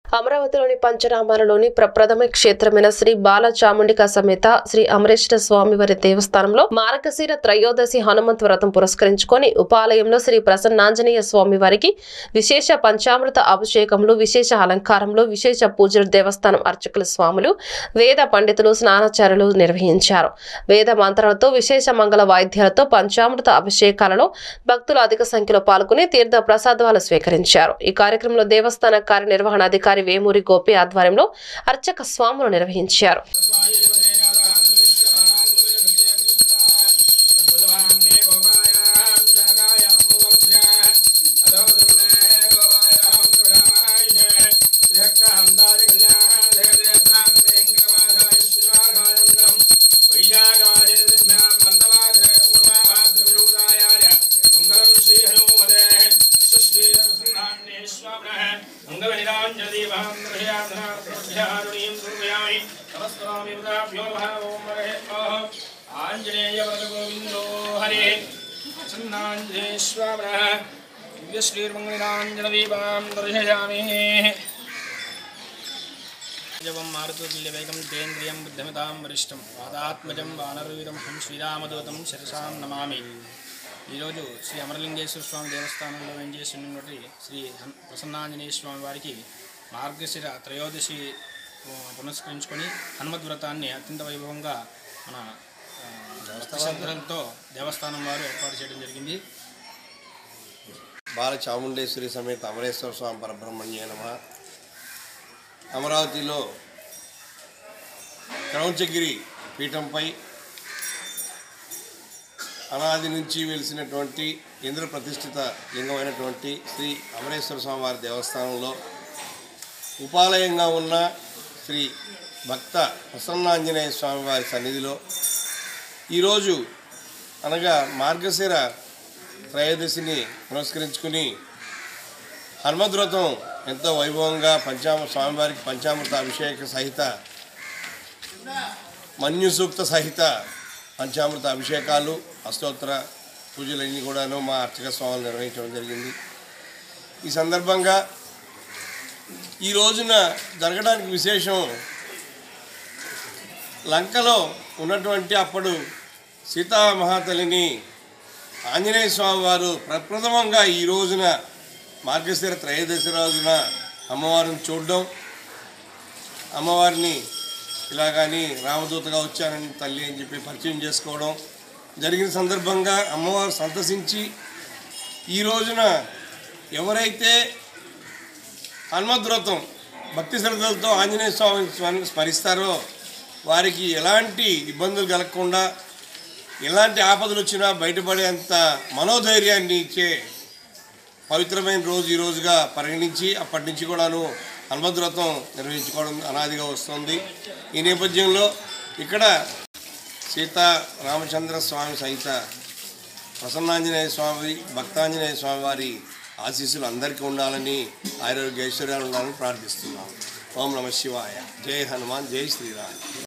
అమరావతిలోని పంచరామాలలోని ప్రప్రథమ క్షేత్రమైన శ్రీ బాల చాముండిక సమేత శ్రీ అమరేశ్వర స్వామివారి దేవస్థానంలో మార్గశిర త్రయోదశి హనుమంత్ వ్రతం పురస్కరించుకొని ఉపాలయంలో శ్రీ ప్రసన్నాంజనేయ స్వామివారికి విశేష పంచామృత అభిషేకములు, విశేష అలంకారములు, విశేష పూజలు దేవస్థానం అర్చకుల స్వాములు, వేద పండితులు, స్నానాచార్యులు నిర్వహించారు. వేద మంత్రాలతో, విశేష మంగళ వాయిద్యాలతో పంచామృత అభిషేకాలలో భక్తులు అధిక సంఖ్యలో పాల్గొని తీర్థ ప్రసాదాలు స్వీకరించారు. ఈ కార్యక్రమంలో దేవస్థాన కార్యనిర్వహణాధికారి వేమూరి గోపి ఆధ్వర్యంలో అర్చక స్వాములు నిర్వహించారు. आंजनेय गोविंदो हरे प्रसन्नांजनेश्वर दिव्य श्रीर्मंगलांजनदीपं दर्शयामि जवं मारुतुल्यवेगं तेन्द्रियं बुद्धिमतां वरिष्ठं वादात्मजं वानरवीरं हं श्रीरामदूतं शिरसां नमामि। ఈరోజు శ్రీ అమరలింగేశ్వర స్వామి దేవస్థానంలో వెంచేసినటువంటి శ్రీ ప్రసన్నాంజనేయ స్వామి వారికి మార్గశిర త్రయోదశి పునస్కరించుకొని హనుమద్వ్రతాన్ని అత్యంత వైభవంగా మన భక్తిశ్రద్ధలతో దేవస్థానం వారు ఏర్పాటు చేయడం జరిగింది. బాల చాముండేశ్వరి సమేత అమరేశ్వర స్వామి పరబ్రహ్మణ్యే నమః. అమరావతిలో క్రౌంచగిరి పీఠంపై అనాది నుంచి వెలిసినటువంటి ఇంద్ర ప్రతిష్ఠిత లింగమైనటువంటి శ్రీ అమరేశ్వర స్వామి వారి దేవస్థానంలో ఉపాలయంగా ఉన్న శ్రీ భక్త ప్రసన్నాంజనేయ స్వామి వారి సన్నిధిలో ఈరోజు అనగా మార్గశిర త్రయోదశిని పురస్కరించుకుని హనుమద్వ్రతం ఎంతో వైభవంగా స్వామివారికి పంచామృత అభిషేక సహిత మన్యు సూక్త సహిత పంచామృత అభిషేకాలు, అష్టోత్తర పూజలన్నీ కూడాను మా అర్చక స్వాములు నిర్వహించడం జరిగింది. ఈ సందర్భంగా ఈ రోజున జరగడానికి విశేషం, లంకలో ఉన్నటువంటి అప్పుడు సీతామహాతల్లిని ఆంజనేయ స్వామి వారు ప్రప్రథమంగా ఈ రోజున మార్గశిర త్రయోదశి రోజున అమ్మవారిని చూడడం, అమ్మవారిని ఇలాగని రామదూతగా వచ్చానని తల్లి అని చెప్పి పరిచయం చేసుకోవడం జరిగిన సందర్భంగా అమ్మవారు సంతసించి ఈ రోజున ఎవరైతే హనుమద్వ్రతం భక్తి శ్రద్ధలతో ఆంజనేయ స్వామిని స్మరిస్తారో వారికి ఎలాంటి ఇబ్బందులు కలగకుండా, ఎలాంటి ఆపదలు వచ్చినా బయటపడేంత మనోధైర్యాన్ని ఇచ్చే పవిత్రమైన రోజు ఈ రోజుగా పరిగణించి అప్పటి నుంచి కూడాను హనుమద్వ్రతం నిర్వహించుకోవడం అనాదిగా వస్తుంది. ఈ నేపథ్యంలో ఇక్కడ సీతారామచంద్ర స్వామి సహిత ప్రసన్నాంజనేయ స్వామి, భక్తాంజనేయ స్వామి వారి ఆశీస్సులు అందరికీ ఉండాలని, ఆరోగ్య ఐశ్వర్యాలు ఉండాలని ప్రార్థిస్తున్నాము. ఓం నమః శివాయ. జై హనుమాన్, జై శ్రీరామ్.